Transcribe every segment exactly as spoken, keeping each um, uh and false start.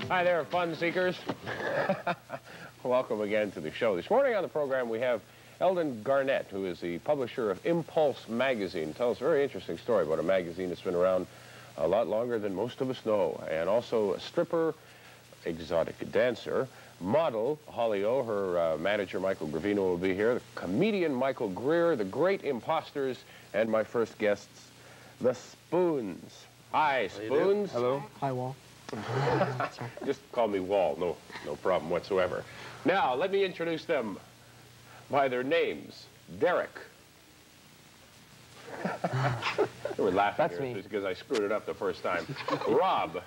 Hi there, fun seekers. Welcome again to the show. This morning on the program we have Eldon Garnett, who is the publisher of Impulse magazine. Tell us a very interesting story about a magazine that's been around a lot longer than most of us know. And also a stripper, exotic dancer, model Holly O, her uh, manager Michael Gravino will be here, the comedian Michael Greer, the great imposters, and my first guests, the Spoons. Hi, Spoons. Hello. Hi, Wol. Just call me Wall, no, no problem whatsoever. Now, let me introduce them by their names. Derek. They were laughing That's here me. because I screwed it up the first time. Rob.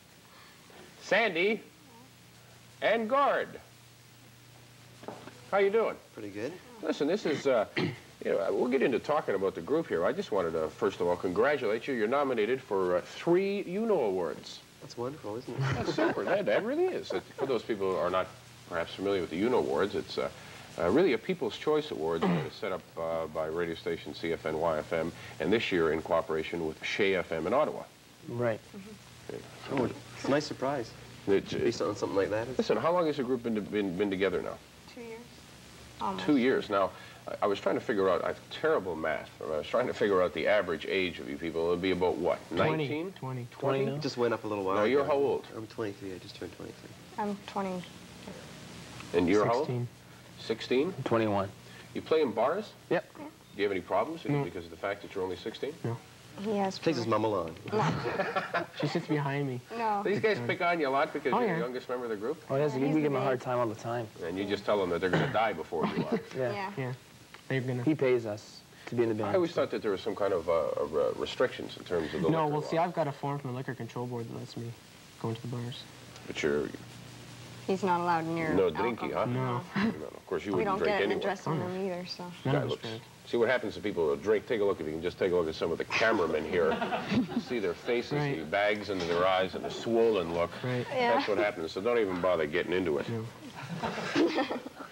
Sandy. And Gard. How you doing? Pretty good. Listen, this is, uh, you know, we'll get into talking about the group here. I just wanted to, first of all, congratulate you. You're nominated for uh, three UNO awards. That's wonderful, isn't it? That's super. that, that really is. It, for those people who are not perhaps familiar with the UNO Awards, it's uh, uh, really a People's Choice Awards that is set up uh, by radio station C F N Y F M, and this year in cooperation with Shea F M in Ottawa. Right. Mm-hmm. Oh, it's a nice surprise. It's, Based on something like that. Listen, how long has the group been, to, been, been together now? Two years. Almost. Two years. Now, I, I was trying to figure out, I have terrible math, I was trying to figure out the average age of you people. It would be about what, nineteen? twenty. twenty? It just went up a little while Now, you're ago. how old? I'm twenty-three. I just turned twenty-three. I'm twenty. And you're sixteen. how old? sixteen? twenty-one. You play in bars? Yep. Do you have any problems No. because of the fact that you're only sixteen? No. He has. Takes his mum along. She sits behind me. No. These guys pick on you a lot because Oh, you're yeah. the youngest member of the group? Oh, yes, Yeah, we he's give the him a hard big. time all the time. And you just tell them that they're going to die before you are. Yeah. Yeah. Yeah. They're gonna. He pays us to be in the band. I always thought that there was some kind of uh, uh, restrictions in terms of the No, liquor well, law. see, I've got a form from the Liquor Control Board that lets me go into the bars. But you're He's not allowed near. no drinky, huh? alcohol. No. No, of course, you We wouldn't don't drink get it in the anyway. dressing room either, so. None Guy of us looks, drink. see what happens to people who drink. Take a look, if you can just take a look at some of the cameramen here. See their faces, Right. the bags under their eyes, and the swollen look. Right. Yeah. That's what happens, so don't even bother getting into it. No.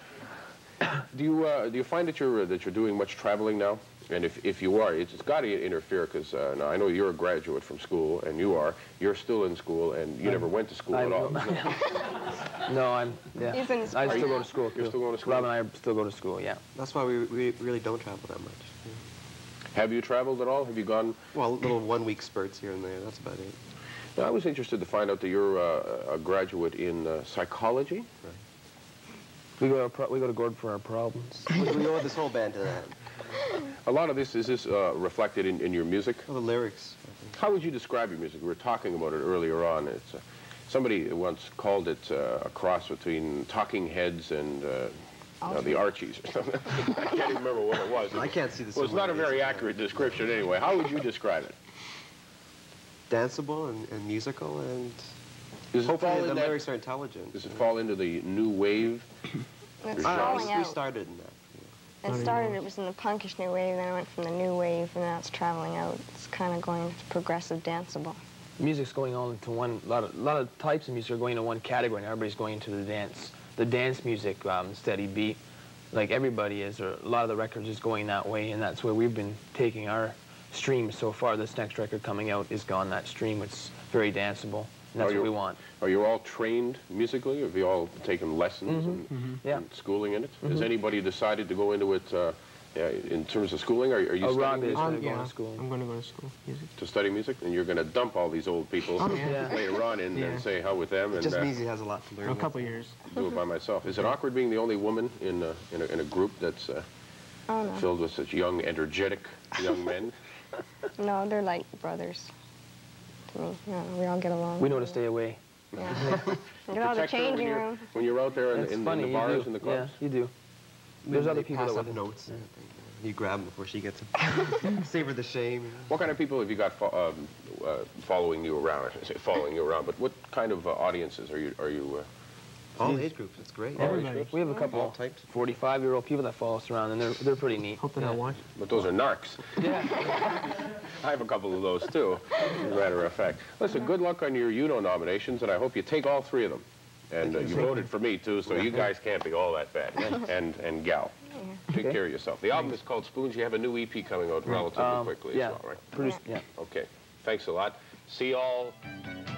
Do you, uh, do you find that you're, uh, that you're doing much traveling now? And if, if you are, it's, it's got to interfere, because uh, now I know you're a graduate from school, and you are. You're still in school, and you I'm- never went to school I'm- at all. No, I'm, yeah. He's in I school still go now. to school, You're too. still going to school? Rob and I still go to school, yeah. That's why we, we really don't travel that much. Have you traveled at all? Have you gone? Well, little one-week spurts here and there. That's about it. Now, I was interested to find out that you're uh, a graduate in uh, psychology. Right. We go to pro we go to Gord for our problems. we we owe this whole band to that. A lot of this, is this uh, reflected in, in your music? Oh, the lyrics. I think. How would you describe your music? We were talking about it earlier on. It's, uh, somebody once called it uh, a cross between Talking Heads and uh, uh, the Archies or something. I can't even remember what it was. I can't see the Well, it's not a similarities. very accurate description anyway. How would you describe it? Danceable and, and musical, and Does it hopefully fall the in that, lyrics are intelligent. does it fall into the new wave? It's Uh, falling we out. started in that. It started, it was in the punkish new wave, then it went from the new wave, and now it's traveling out. It's kind of going to progressive danceable. Music's going all into one, a lot of, lot of types of music are going into one category, and everybody's going into the dance. The dance music, um, steady beat, like everybody is, or a lot of the records is going that way, and that's where we've been taking our stream so far. This next record coming out is gone that stream. It's very danceable, and that's Are what we you- want. Are you all trained musically? Have you all taken lessons and, mhm, yeah. and schooling in it? Mhm. Has anybody decided to go into it uh, uh, in terms of schooling? Are, are you Oh, studying Rob is music? going Um, to go yeah, to school. I'm going to go to school. Music. To study music? And you're going to dump all these old people Oh, yeah. later on and, Yeah. and say, how with them, It and just uh, means he has a lot to learn. A couple years. do it by myself. Is it awkward being the only woman in, uh, in, a, in a group that's uh, Oh, no. filled with such young, energetic young men? No, they're like brothers to me. You know, we all get along. We know to stay away. Yeah. Get out of the Protect her when changing you're, room. when you're out there in, That's in, in funny, the you bars do. and the clubs? Yeah, you do. There's They other people pass that up would- notes. And you grab them before she gets them. Save her the shame. What kind of people have you got fo um, uh, following you around? I shouldn't say following you around, but what kind of uh, audiences are you, are you uh, All age groups. It's great. All age Everybody. groups? We have a All couple types. forty-five-year-old people that follow us around, and they're, they're pretty neat. Hope they're yeah. not watching. But those are narcs. Yeah. I have a couple of those, too, as a matter of fact. Listen, good luck on your UNO nominations, and I hope you take all three of them. And uh, you voted for me, too, so you guys can't be all that bad. And, and gal, take Okay. care of yourself. The album is called Spoons. You have a new E P coming out relatively Um, quickly yeah. as well, right? Produced, yeah. Okay. Thanks a lot. See y'all